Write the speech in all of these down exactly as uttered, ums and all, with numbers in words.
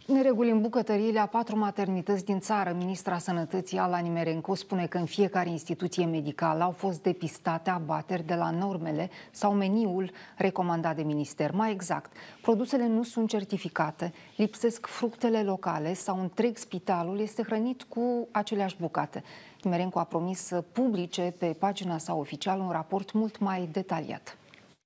Nereguli în bucătăriile a patru maternități din țară. Ministra Sănătății, Ala Nimerenko, spune că în fiecare instituție medicală au fost depistate abateri de la normele sau meniul recomandat de minister. Mai exact, produsele nu sunt certificate, lipsesc fructele locale sau întreg spitalul este hrănit cu aceleași bucate. Nimerenko a promis să publice pe pagina sa oficială un raport mult mai detaliat.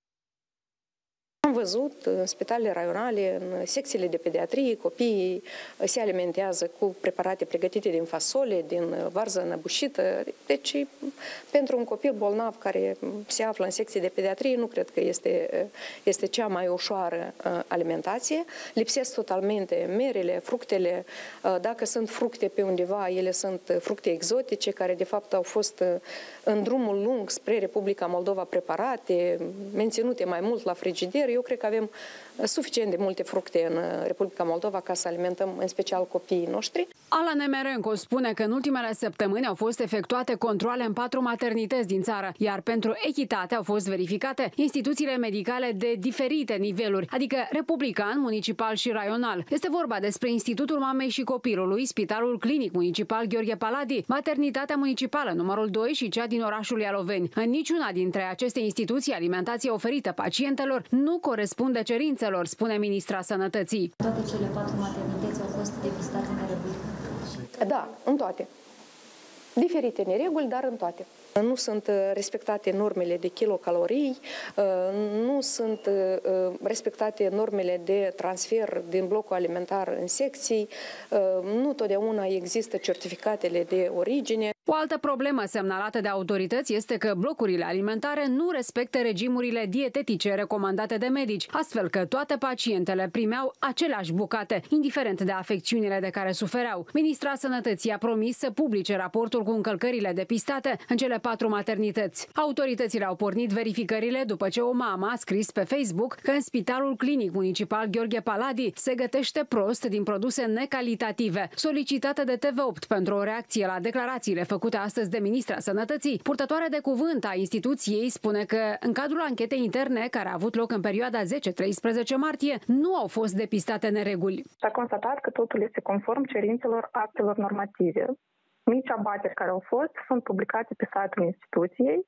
Am văzut în spitalele raionale, în secțiile de pediatrie, copiii se alimentează cu preparate pregătite din fasole, din varză năbușită. Deci, pentru un copil bolnav care se află în secție de pediatrie, nu cred că este, este cea mai ușoară alimentație. Lipsesc totalmente merele, fructele. Dacă sunt fructe pe undeva, ele sunt fructe exotice, care de fapt au fost în drumul lung spre Republica Moldova preparate, menținute mai mult la frigider. Eu cred că avem suficient de multe fructe în Republica Moldova ca să alimentăm în special copiii noștri. Ala Nimerenko spune că în ultimele săptămâni au fost efectuate controale în patru maternități din țară, iar pentru echitate au fost verificate instituțiile medicale de diferite niveluri, adică republican, municipal și raional. Este vorba despre Institutul Mamei și Copilului, Spitalul Clinic Municipal Gheorghe Paladi, Maternitatea Municipală numărul doi și cea din orașul Ialoveni. În niciuna dintre aceste instituții, alimentația oferită pacientelor nu corespunde cerințelor, spune ministra Sănătății. Toate cele patru maternități au fost depistate nereguli? Da, în toate. Diferite nereguli, dar în toate. Nu sunt respectate normele de kilocalorii, nu sunt respectate normele de transfer din blocul alimentar în secții, nu totdeauna există certificatele de origine. O altă problemă semnalată de autorități este că blocurile alimentare nu respectă regimurile dietetice recomandate de medici, astfel că toate pacientele primeau aceleași bucate, indiferent de afecțiunile de care sufereau. Ministra Sănătății a promis să publice raportul cu încălcările depistate în cele patru maternități. Autoritățile au pornit verificările după ce o mamă a scris pe Facebook că în Spitalul Clinic Municipal Gheorghe Paladi se gătește prost din produse necalitative. Solicitată de T V opt pentru o reacție la declarațiile făcute astăzi de ministra Sănătății, purtătoarea de cuvânt a instituției spune că în cadrul anchetei interne care a avut loc în perioada zece treisprezece martie nu au fost depistate nereguli. S-a constatat că totul este conform cerințelor actelor normative. Mici abateri care au fost sunt publicate pe site-ul instituției.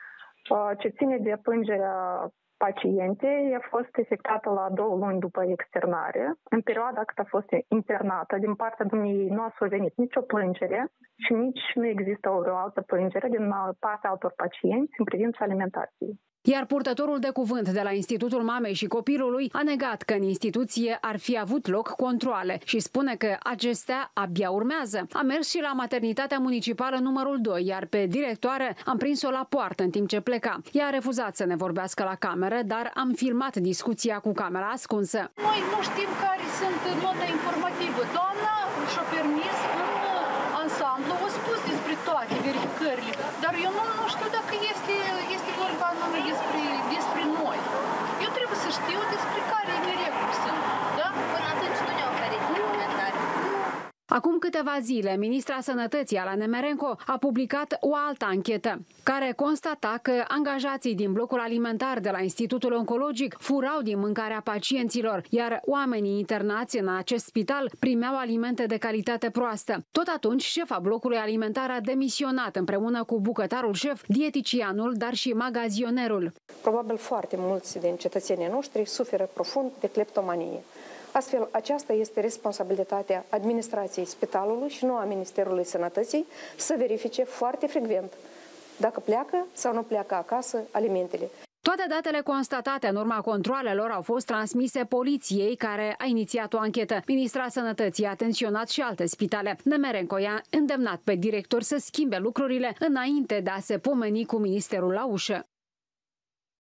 Ce ține de plângerea pacientei a fost efectuată la două luni după externare. În perioada cât a fost internată, din partea dumneiei nu a survenit nicio plângere și nici nu există o altă plângere din partea altor pacienți în privința alimentației. Iar purtătorul de cuvânt de la Institutul Mamei și Copilului a negat că în instituție ar fi avut loc controale și spune că acestea abia urmează. A mers și la maternitatea municipală numărul doi, iar pe directoare am prins-o la poartă în timp ce pleca. Ea a refuzat să ne vorbească la cameră, dar am filmat discuția cu camera ascunsă. Noi nu știm care sunt nota informativă. Doamna și-a permis în ansamblu, a spus despre toate verificările, dar eu nu, nu știu dacă este, este vorba anume despre, despre noi. Eu trebuie să știu despre care nereguli sunt. Da? Până atunci nu ne-au oferit comentarii. Acum câteva zile, ministra Sănătății, Ala Nimerenko, a publicat o altă anchetă care constata că angajații din blocul alimentar de la Institutul Oncologic furau din mâncarea pacienților, iar oamenii internați în acest spital primeau alimente de calitate proastă. Tot atunci, șefa blocului alimentar a demisionat împreună cu bucătarul șef, dieticianul, dar și magazionerul. Probabil foarte mulți din cetățenii noștri suferă profund de cleptomanie. Astfel, aceasta este responsabilitatea administrației spitalului și nu a Ministerului Sănătății să verifice foarte frecvent dacă pleacă sau nu pleacă acasă alimentele. Toate datele constatate în urma controalelor au fost transmise poliției, care a inițiat o anchetă. Ministra Sănătății a atenționat și alte spitale. Nimerenko i-a îndemnat pe director să schimbe lucrurile înainte de a se pomeni cu ministerul la ușă.